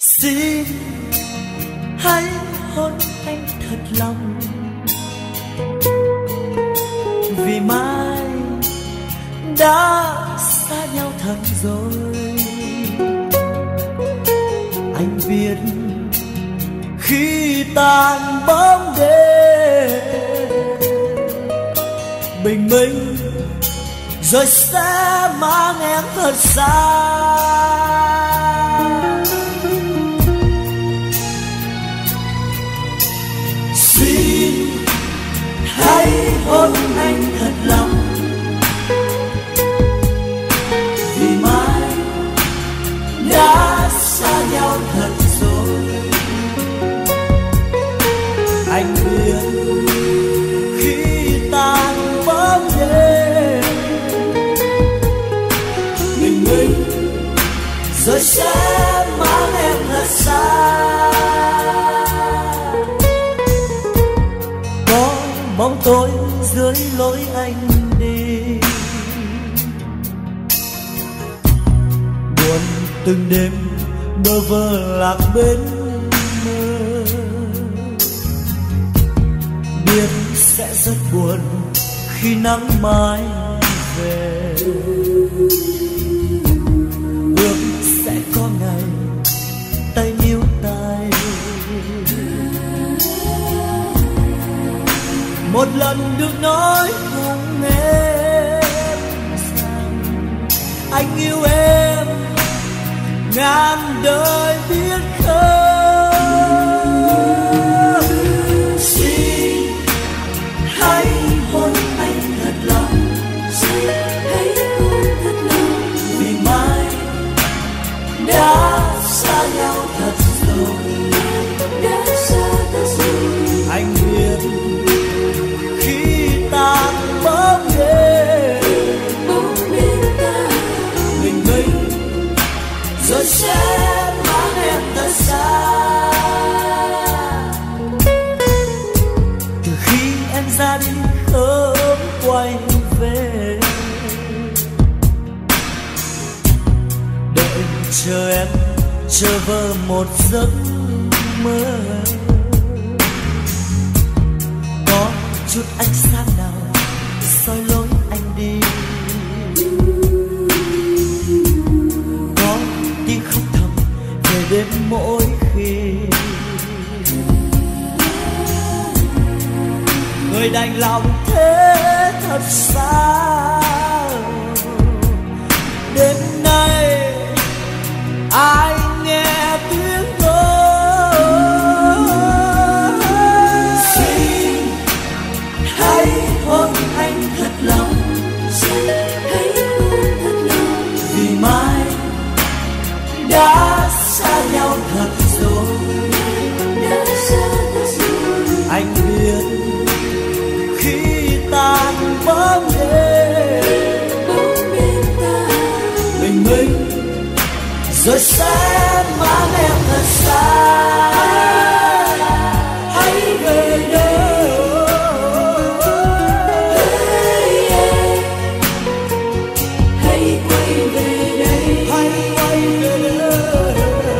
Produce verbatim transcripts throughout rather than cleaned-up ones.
Xin hãy hôn anh thật lòng, vì mai đã xa nhau thật rồi. Anh biết khi tàn bóng đêm bình minh rồi sẽ mang em thật xa. Xin hãy hôn anh thật lòng, vì mai đã xa nhau thật rồi. Anh biết khi tàn bóng đêm bình minh rồi sẽ mang em thật xa. Có bóng tối dưới lối anh đi, buồn từng đêm bơ vơ lạc bên mơ. Biết sẽ rất buồn khi nắng mai về, ước sẽ có ngày tay níu tay. Một lần được nói cùng em rằng anh yêu em ngàn đời biết không. Xin hãy hôn anh thật lòng, xin hãy hôn thật lòng, vì mai đã xa nhau thật rồi. đã xa thật rồi. Anh biết khi tàn bóng đêm Bóng đêm ta bình minh rồi sẽ mang em thật xa. Từ khi em ra đi không quay về, đợi chờ em chờ vơ một giấc mơ. Có chút ánh sáng nào soi lối anh đi, có tiếng khóc thầm về đêm mỗi khi người đành lòng thế thật xa. Đêm nay ai nghe tiếng mơ. Xin hãy hôn anh thật lòng, xin hãy hôn thật lòng, vì mai đã xa nhau thật rồi. đã xa thật rồi. Anh biết khi tàn bóng đêm Bóng đêm ta bình minh rồi sẽ mang em thật xa. Hãy về đây, hãy quay về đây, hãy quay về đây.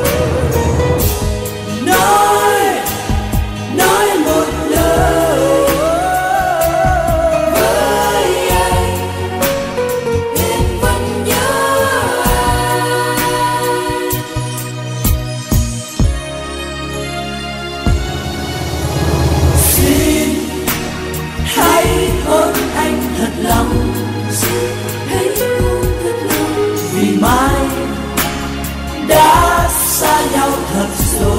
Nói, nói một lời với anh em vẫn nhớ anh. xin hãy hôn anh thật lòng, Xin hãy hôn thật lòng, vì mai đã xa nhau thật rồi.